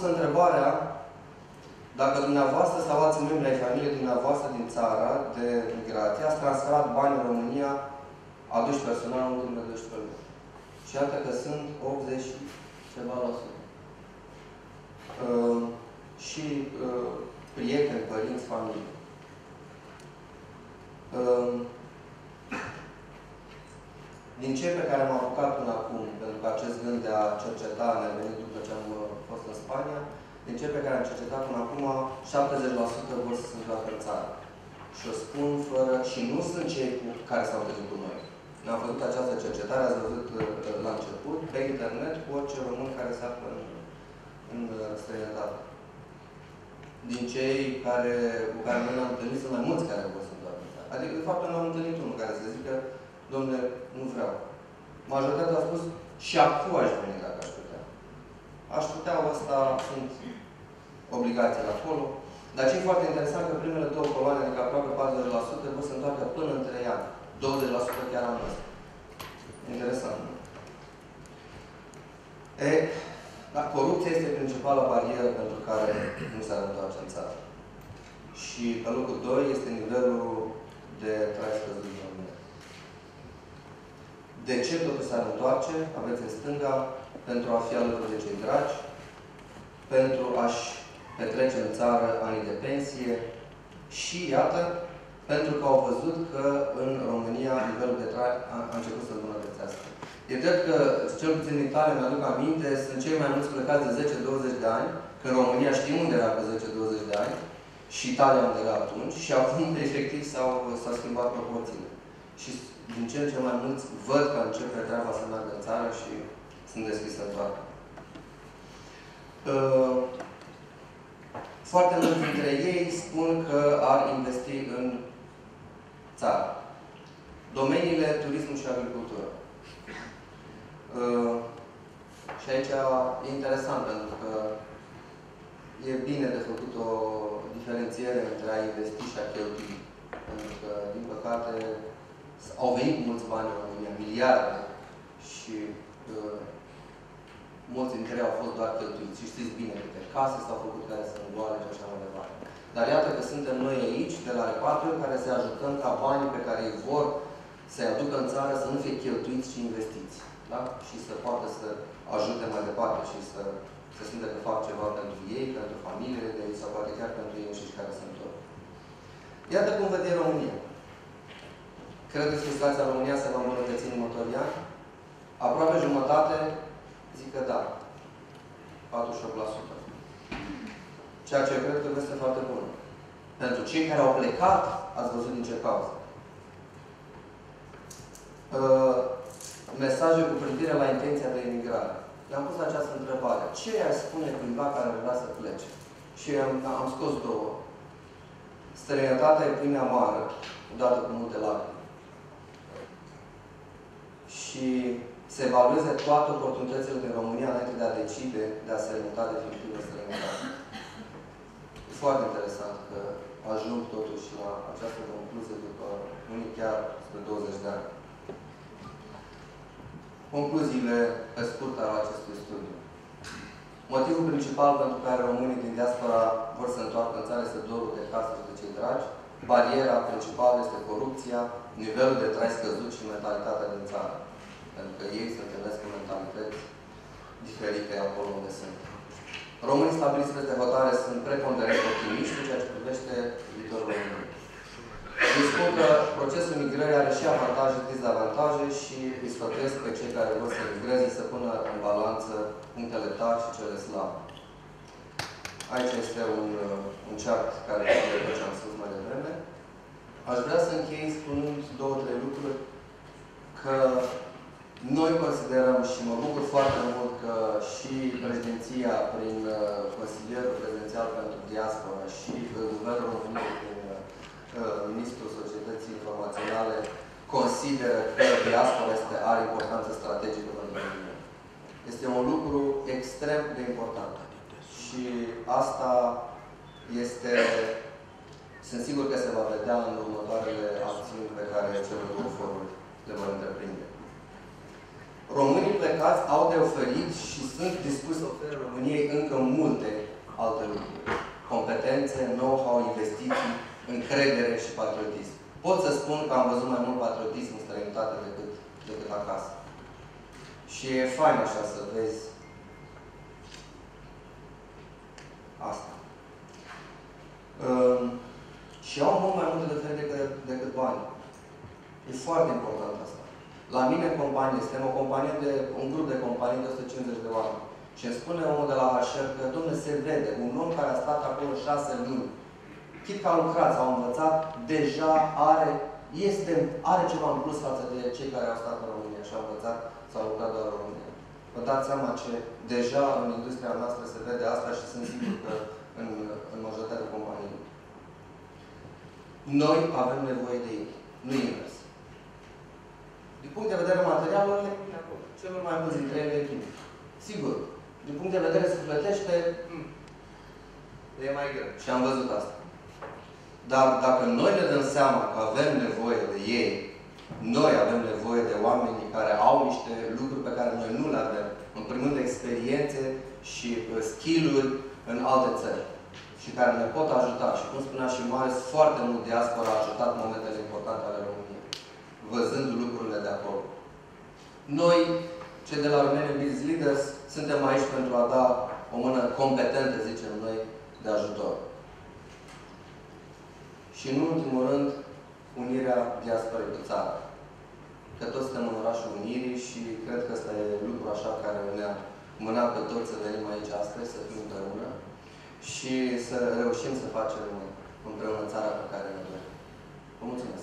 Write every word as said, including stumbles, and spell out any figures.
întrebarea dacă dumneavoastră sau alți membri ai familiei dumneavoastră din țara de migrație ați transferat bani în România aduși personal în ultimele doisprezece luni. Și iată că sunt optzeci ceva la sută. Uh, și uh, prieteni, părinți, familie. Uh, din cei pe care am apucat până acum, pentru că acest gând de a cerceta ne-a venit după ce am uh, fost în Spania, din cei pe care am cercetat până acum, șaptezeci la sută vor să se întoarcă în țară. Și o spun fără... Și nu sunt cei cu care s-au întâlnit cu noi. Ne-am făcut această cercetare, ați văzut uh, la început, pe internet, cu orice român care se află în, în uh, străinătate. Din cei care, cu care noi ne-am întâlnit, sunt mai mulți care vor să întoarcă în țară. Adică, de fapt, noi am întâlnit unul care să zică, dom'le, nu vreau. Majoritatea a spus, și acum aș veni dacă aș putea. Aș putea, ăsta sunt obligațiile acolo. Dar ce e foarte interesant că primele două coloane, adică aproape patruzeci la sută, vor să întoarcă până în trei ani. douăzeci la sută chiar anul ăsta. Interesant, nu? E, dar corupția este principala barieră pentru care nu s-ar întoarce în țară. Și pe locul doi este nivelul de trai scăzut în România. De ce totul s-ar întoarce? Aveți în stânga, pentru a fi alături de cei dragi, pentru a-și petrece în țară anii de pensie și, iată, pentru că au văzut că în România nivelul de trai a, a început să îmbunătățească. E drept că, cel puțin în Italia, mi-aduc aminte, sunt cei mai mulți plecați de zece douăzeci de ani, că în România știm unde era pe zece douăzeci de ani, și Italia unde era atunci, și acum, efectiv, s-au schimbat proporțiile. Și din ce în ce mai mulți văd că începe treaba să meargă în țară și sunt deschis să întoarcă. Uh, foarte mulți dintre ei spun că ar investi în țară. Domeniile turism și agricultură. Uh, și aici e interesant, pentru că e bine de făcut o diferențiere între a investi și a cheltui. Pentru că, din păcate, au venit mulți bani în România, miliarde, și uh, mulți dintre ei au fost doar cheltuiți. Și știți bine câte case s-au făcut care sunt goale și așa mai departe. Dar iată că suntem noi aici, de la Repatriu, care să ajutăm ca banii pe care îi vor să-i aducă în țară să nu fie cheltuiți, ci investiți. Da? Și să poată să ajute mai departe și să, să simtă că fac ceva pentru ei, pentru familiile de ei, sau poate chiar pentru ei înșiși care se întorc. Iată cum vede România. Credeți că situația în România se va îmbunătăți în următorii ani? Aproape jumătate zic că da. patruzeci și opt la sută. Ceea ce cred că este foarte bun. Pentru cei care au plecat, ați văzut din ce cauză. Uh, mesaje cu privire la intenția de emigrare. Le-am pus această întrebare. Ce ai spune cuiva care vrea să plece? Și am, am scos două. Străinătatea e pâine amară, odată cu multe lacrimi. Și se evalueze toate oportunitățile din România înainte de a decide de a se remuta definitiv în străinătate. E foarte interesant că ajung totuși la această concluzie după unii chiar spre douăzeci de ani. Concluziile pe scurt ale acestui studiu. Motivul principal pentru care românii din diaspora vor să întoarcă în țară este dorul de casă și de cei dragi. Bariera principală este corupția, nivelul de trai scăzut și mentalitatea din țară. Pentru că ei se întâlnesc cu mentalități diferite acolo unde sunt. Românii stabiliți peste hotare sunt preponderent optimiști în ceea ce privește viitorul României. Îi spun că procesul migrării are și avantaje și dezavantaje și îi sfătuiesc pe cei care vor să migreze să pună în balanță punctele tari și cele slabe. Aici este un, un chart care este ce am spus mai devreme. Aș vrea să închei spunând două, trei lucruri, că noi considerăm și mă bucur foarte mult că și președinția prin Consilierul Prezidențial pentru Diaspora și Guvernul României prin Ministrul Societății Informaționale consideră că diaspora este, are importanță strategică pentru România. Este un lucru extrem de important. Și asta este, sunt sigur că se va vedea în următoarele acțiuni pe care cele două foruri le vor întreprinde. Românii plecați au de oferit și sunt dispuși să ofere României încă multe experiențe, know-how, investiții, încredere și patriotism. Pot să spun că am văzut mai mult patriotism în străinătate decât, decât acasă. Și e fain așa să vezi asta. Um, și au mult mai multe de fel decât, decât bani. E foarte important asta. La mine în companie, suntem o companie de, un grup de companii de o sută cincizeci de oameni. Și îmi spune omul de la H R că, dom'le, se vede, un om care a stat acolo șase luni, chit că a lucrat sau a învățat, deja are, este, are ceva în plus față de cei care au stat în România și au învățat sau au lucrat doar în România. Vă dați seama ce deja în industria noastră se vede asta și sunt sigur că în, în majoritatea companiilor. Noi avem nevoie de ei, nu invers. Din punct de vedere material, le bine acolo. Celor mai mulți dintre ele e bine. Sigur, din punct de vedere sufletește, e mai greu. Și am văzut asta. Dar dacă noi ne dăm seama că avem nevoie de ei, noi avem nevoie de oameni care au niște lucruri pe care noi nu le avem. În primul rând, experiențe și skill-uri în alte țări. Și care ne pot ajuta. Și cum spunea și Marius, foarte mult diaspora a ajutat momentele importante ale României. Văzând lucrurile de acolo. Noi, cei de la Romanian Business Leaders, suntem aici pentru a da o mână competentă, zicem noi, de ajutor. Și în ultimul rând, unirea diasporei cu țara. Că toți suntem în orașul Unirii și cred că ăsta e lucru așa care ne-a mânat pe toți să venim aici astăzi, să fim împreună și să reușim să facem împreună țara pe care ne dorim. Vă mulțumesc!